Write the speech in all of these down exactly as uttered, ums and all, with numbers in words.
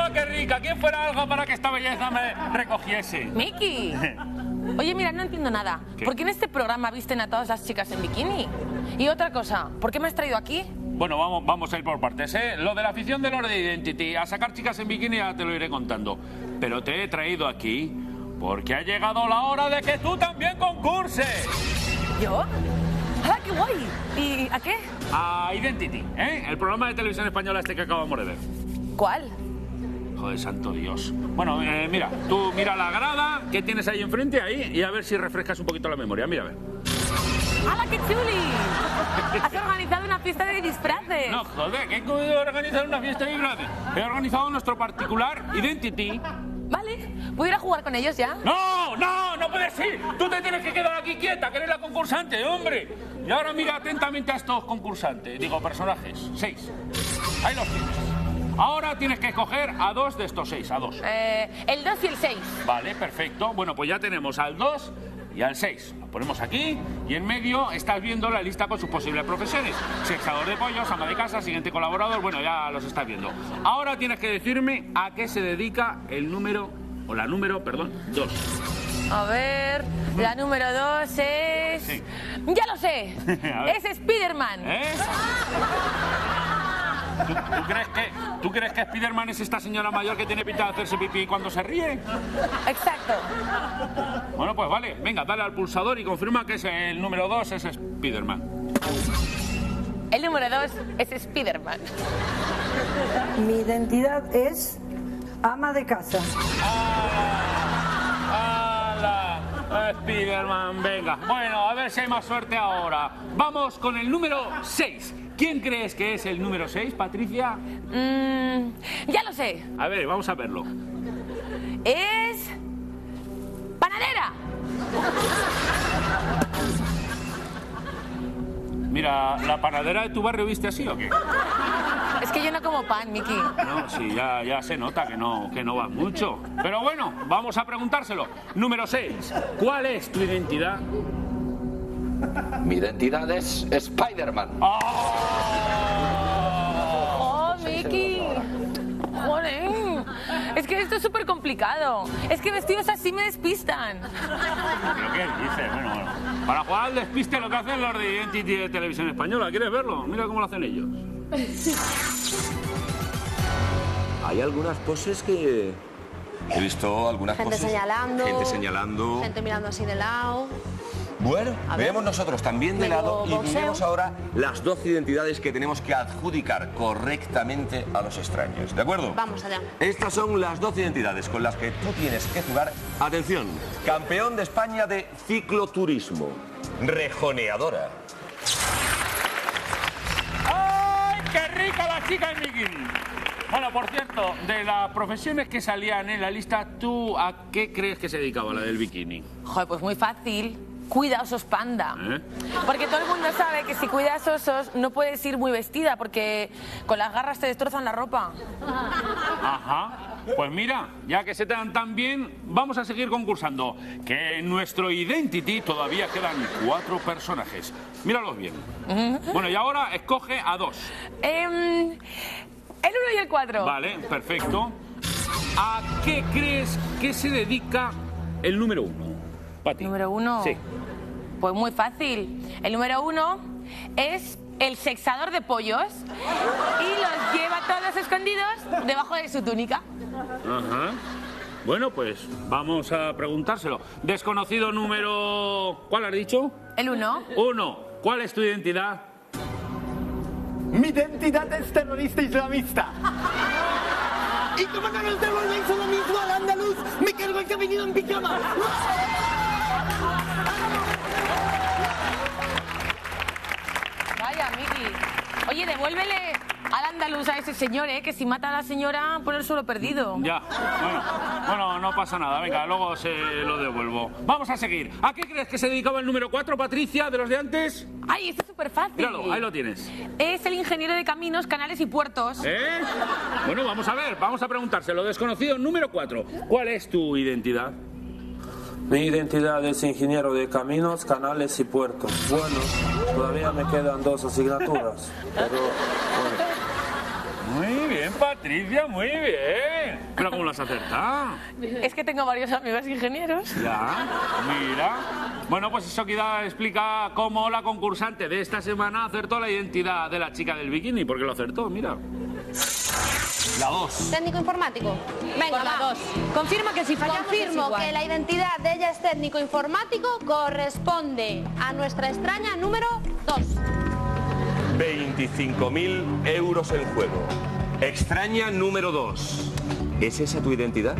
¡Oh, qué rica! ¿Quién fuera algo para que esta belleza me recogiese? ¡Miki! Oye, mira, no entiendo nada. ¿Qué? ¿Por qué en este programa visten a todas las chicas en bikini? Y otra cosa, ¿por qué me has traído aquí? Bueno, vamos, vamos a ir por partes, ¿eh? Lo de la afición de los de Identity a sacar chicas en bikini ya te lo iré contando. Pero te he traído aquí porque ha llegado la hora de que tú también concurses. ¿Yo? ¡Ah, qué guay! ¿Y a qué? A Identity, ¿eh? El programa de televisión española este que acabamos de ver. ¿Cuál? Joder, santo Dios. Bueno, eh, mira, tú mira la grada que tienes ahí enfrente, ahí, y a ver si refrescas un poquito la memoria. Mira, a ver. ¡Hala, qué chuli! Has organizado una fiesta de disfraces. No, joder, ¿qué he organizado una fiesta de disfraces? He organizado nuestro particular Identity. Vale, ¿puedo ir a jugar con ellos ya? ¡No, no, no puedes ir! Tú te tienes que quedar aquí quieta, que eres la concursante, hombre. Y ahora mira atentamente a estos concursantes, digo, personajes. Seis. Ahí los tienes. Ahora tienes que escoger a dos de estos seis, a dos. Eh, el dos y el seis. Vale, perfecto. Bueno, pues ya tenemos al dos y al seis. Lo ponemos aquí y en medio estás viendo la lista con sus posibles profesiones. Sexador de pollos, ama de casa, siguiente colaborador, bueno, ya los estás viendo. Ahora tienes que decirme a qué se dedica el número, o la número, perdón, dos. A ver, la número dos es... Sí. ¡Ya lo sé! A ver. Es Spiderman. ¿Eh? ¿Tú, tú crees que, ¿Tú crees que Spiderman es esta señora mayor que tiene pinta de hacerse pipí cuando se ríe? Exacto. Bueno, pues vale, venga, dale al pulsador y confirma que es el número dos, es Spiderman. El número dos es Spiderman. Mi identidad es ama de casa. ¡Hala! ¡Hala! Spiderman, venga. Bueno, a ver si hay más suerte ahora. Vamos con el número seis. ¿Quién crees que es el número seis, Patricia? Mm, ya lo sé. A ver, vamos a verlo. Es... ¡Panadera! Mira, ¿la panadera de tu barrio viste así o qué? Es que yo no como pan, Miki. No, sí, ya, ya se nota que no, que no vas mucho. Pero bueno, vamos a preguntárselo. Número seis. ¿Cuál es tu identidad? Mi identidad es Spider-Man. ¡Oh! ¡Oh, Miki! ¡Joder! Es que esto es súper complicado. Es que vestidos así me despistan. ¿Pero qué dices? Bueno, bueno. Para jugar al despiste lo que hacen los de Identity de Televisión Española. ¿Quieres verlo? Mira cómo lo hacen ellos. Hay algunas poses que... He visto algunas Gente poses... señalando. Gente señalando... Gente mirando así de lado. Bueno, A ver. veremos nosotros también de Medio lado y boxeo. miremos ahora las doce identidades que tenemos que adjudicar correctamente a los extraños. ¿De acuerdo? Vamos allá. Estas son las doce identidades con las que tú tienes que jugar. Atención, campeón de España de cicloturismo, rejoneadora. ¡Ay, qué rica la chica en bikini! Bueno, por cierto, de las profesiones que salían en la lista, ¿tú a qué crees que se dedicaba la del bikini? Joder, pues muy fácil. Cuida osos panda. ¿Eh? Porque todo el mundo sabe que si cuidas osos no puedes ir muy vestida porque con las garras te destrozan la ropa. Ajá. Pues mira, ya que se te dan tan bien, vamos a seguir concursando. Que en nuestro Identity todavía quedan cuatro personajes. Míralos bien. Bueno, y ahora escoge a dos. Em, el uno y el cuatro. Vale, perfecto. ¿A qué crees que se dedica el número uno, Pati? ¿Número uno? Sí. Pues muy fácil. El número uno es el sexador de pollos y los lleva todos escondidos debajo de su túnica. Ajá. Bueno, pues vamos a preguntárselo. Desconocido número... ¿Cuál has dicho? El uno. Uno. ¿Cuál es tu identidad? Mi identidad es terrorista islamista. Y como no nos devuelven lo mismo al andaluz, me cargo el que ha venido en pijama. Vaya, Miki. Oye, devuélvele al andaluz a ese señor, ¿eh? Que si mata a la señora, pone el suelo perdido. Ya. Bueno, bueno, no pasa nada. Venga, luego se lo devuelvo. Vamos a seguir. ¿A qué crees que se dedicaba el número cuatro, Patricia, de los de antes? Ay, esto es súper fácil. Míralo, ahí lo tienes. Es el ingeniero de caminos, canales y puertos. ¿Eh? Bueno, vamos a ver, vamos a preguntárselo. Desconocido número cuatro. ¿Cuál es tu identidad? Mi identidad es ingeniero de caminos, canales y puertos. Bueno, todavía me quedan dos asignaturas, pero bueno. Muy bien. bien, Patricia, muy bien. Pero ¿cómo lo has acertado? Es que tengo varios amigos ingenieros. Ya, mira. Bueno, pues eso quizá explica cómo la concursante de esta semana acertó la identidad de la chica del bikini. Porque lo acertó, mira. La dos. Técnico informático. Venga, Por la va. dos. Confirma que si fallamos es Confirmo igual. que la identidad de ella es técnico informático corresponde a nuestra extraña número dos. veinticinco mil euros en juego. Extraña número dos. ¿Es esa tu identidad?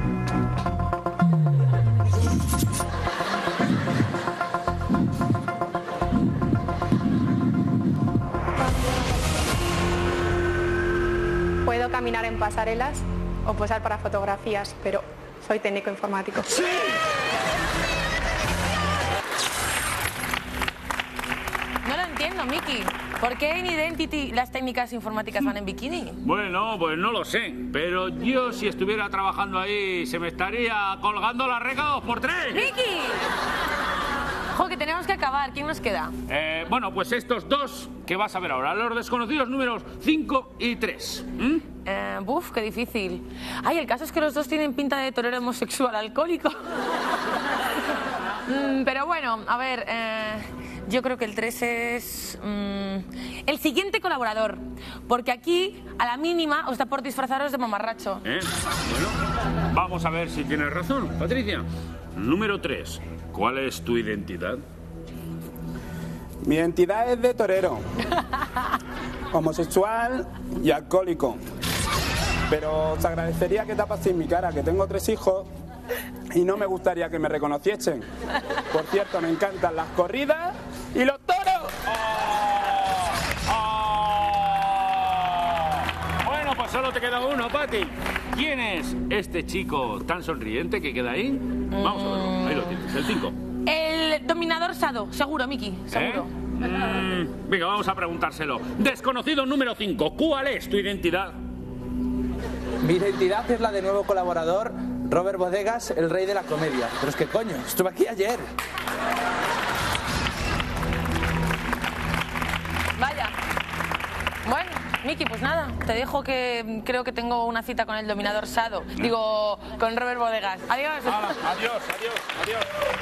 Puedo caminar en pasarelas o posar para fotografías, pero soy técnico informático. No lo entiendo, Miki. ¿Por qué en Identity las técnicas informáticas van en bikini? Bueno, pues no lo sé. Pero yo, si estuviera trabajando ahí, se me estaría colgando la reca dos por tres. ¡Miki! Jo, que tenemos que acabar. ¿Quién nos queda? Eh, bueno, pues estos dos que vas a ver ahora, los desconocidos números cinco y tres. ¿Mm? Eh, buf, qué difícil. Ay, el caso es que los dos tienen pinta de torero homosexual alcohólico. Mm, pero bueno, a ver, eh, yo creo que el tres es mm, el siguiente colaborador. Porque aquí, a la mínima, os da por disfrazaros de mamarracho. ¿Eh? Bueno, vamos a ver si tienes razón, Patricia. Número tres. ¿Cuál es tu identidad? Mi identidad es de torero, homosexual y alcohólico. Pero os agradecería que tapaseis mi cara, que tengo tres hijos y no me gustaría que me reconociesen. Por cierto, me encantan las corridas y los toros. ¡Oh! ¡Oh! Bueno, pues solo te queda uno, Pati. ¿Quién es este chico tan sonriente que queda ahí? Vamos a verlo. Ahí lo tienes, el cinco. El dominador Sado, seguro, Miki, seguro. ¿Eh? Mm, venga, vamos a preguntárselo. Desconocido número cinco, ¿cuál es tu identidad? Mi identidad es la de nuevo colaborador, Robert Bodegas, el rey de la comedia. Pero es que coño, estuve aquí ayer. Vaya. Bueno, Miki, pues nada, te dejo que creo que tengo una cita con el dominador Sado. Digo, con Robert Bodegas. Adiós. Hala, adiós, adiós, adiós.